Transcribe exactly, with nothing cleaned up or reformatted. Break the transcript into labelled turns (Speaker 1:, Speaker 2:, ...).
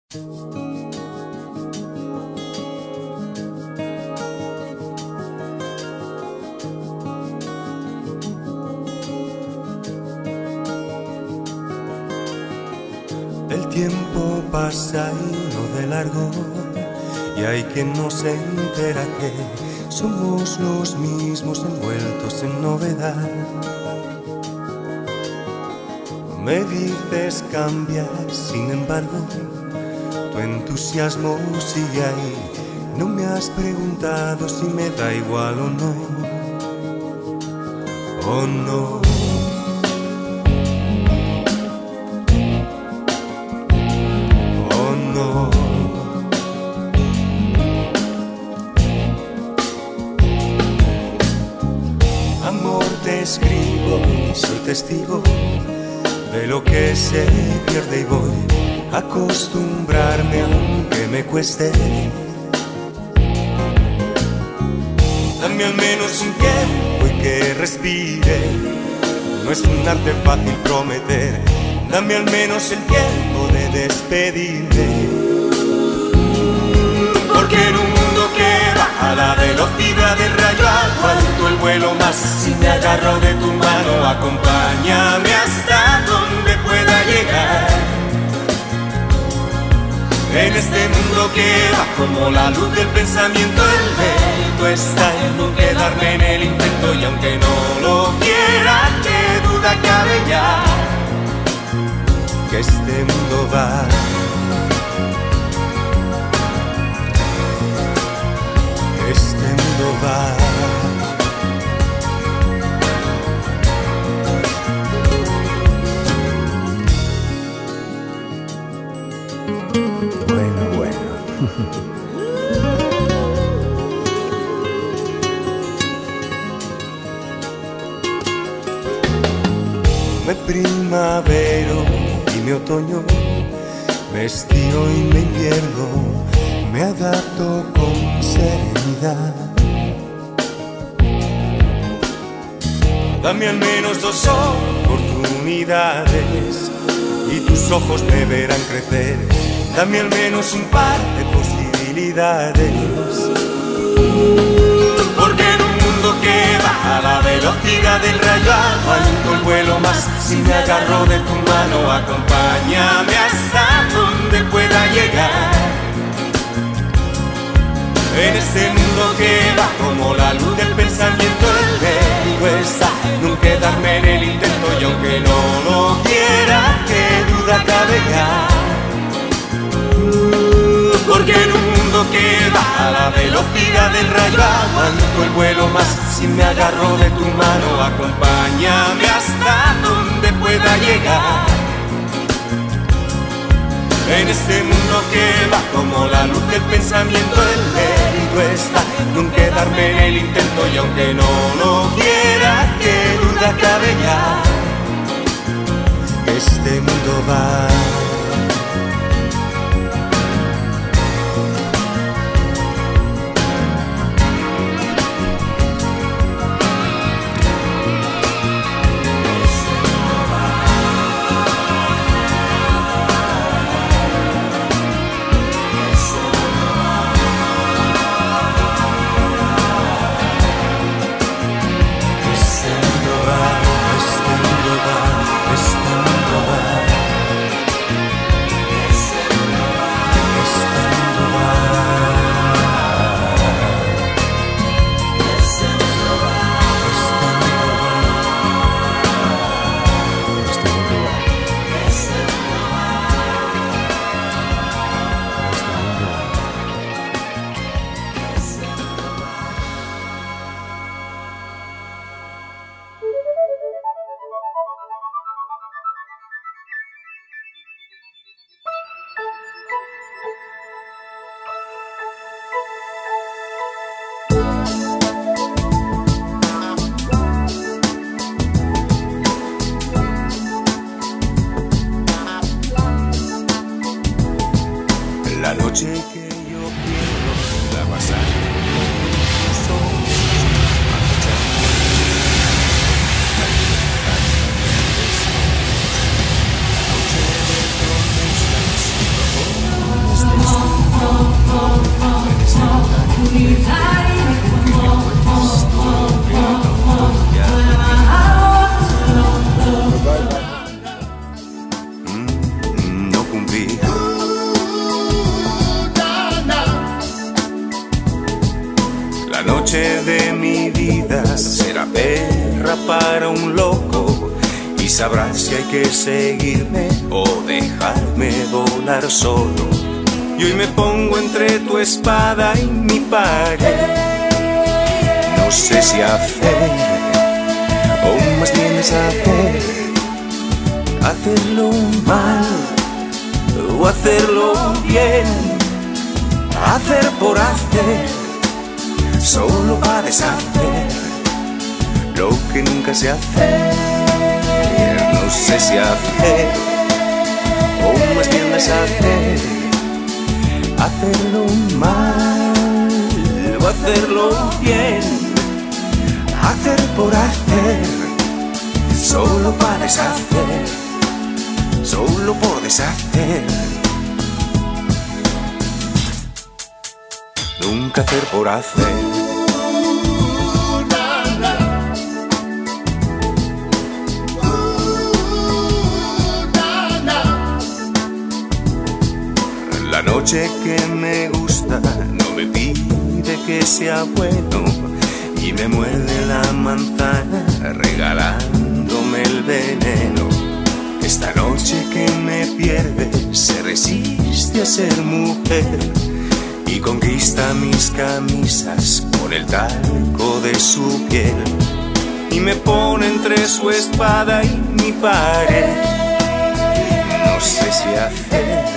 Speaker 1: El tiempo pasa y no de largo, y hay quien no se entera que somos los mismos envueltos en novedad. Me dices cambiar, sin embargo, tu entusiasmo sigue ahí. No me has preguntado si me da igual o no, o no. Oh no. Amor, te escribo y soy testigo de lo que se pierde y voy a acostumbrarme aunque me cueste. Dame al menos un tiempo y que respire. No es un arte fácil prometer. Dame al menos el tiempo de despedirme. Porque en un mundo que va a la velocidad del rayo aguanto el vuelo más. Si me agarro de tu mano, acompáñame hasta donde pueda llegar. En este mundo que va como la luz del pensamiento, el mérito está en no quedarme en el intento. Y aunque no lo quiera, qué duda cabe ya que este mundo va. Este mundo va.
Speaker 2: Bueno, bueno.
Speaker 1: Me primavero y me otoño, me estío y me invierno, me adapto con serenidad. Dame al menos dos oportunidades y tus ojos me verán crecer. Dame al menos un par de posibilidades. Porque en un mundo que va a la velocidad del rayo aguanto el vuelo más. Si me agarro de tu mano, acompáñame hasta donde pueda llegar. En este mundo que va como la luz del pensamiento, el mérito está en no quedarme en el intento. Y aunque no lo quiera, qué duda cabe ya. Porque en un mundo que va a la velocidad del rayo aguanto el vuelo más. Si me agarro de tu mano, acompáñame hasta donde pueda llegar. En este mundo que va como la luz del pensamiento, el mérito está en no quedarme en el intento. Y aunque no lo quiera, qué duda cabe ya que este mundo va. La noche que yo quiero la pasar tus ojos marchando. La libertad es noche de promesas y noche de mi vida será perra para un loco y sabrás si hay que seguirme o dejarme volar solo. Y hoy me pongo entre tu espada y mi pared. No sé si hacer o más bien es hacer, hacerlo mal o hacerlo bien, hacer por hacer, solo para deshacer lo que nunca se hace. No sé si hacer o más bien deshacer, hacerlo mal o hacerlo bien, hacer por hacer, solo para deshacer, solo por deshacer. Nunca hacer por hacer. La noche que me gusta no me pide que sea bueno y me muerde la manzana regalándome el veneno. Esta noche que me pierde se resiste a ser mujer y conquista mis camisas con el talco de su piel y me pone entre su espada y mi pared. No sé si hacer